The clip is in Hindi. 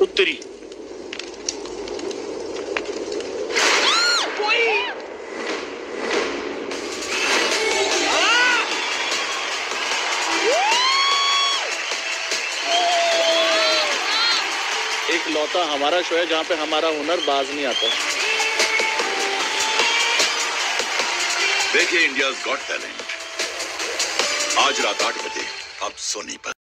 उत्तरी। एक लौता हमारा शो है जहाँ पे हमारा हुनर बाज नहीं आता। देखिए इंडियाज़ गॉट टैलेंट आज रात 8 बजे अब सोनी पर।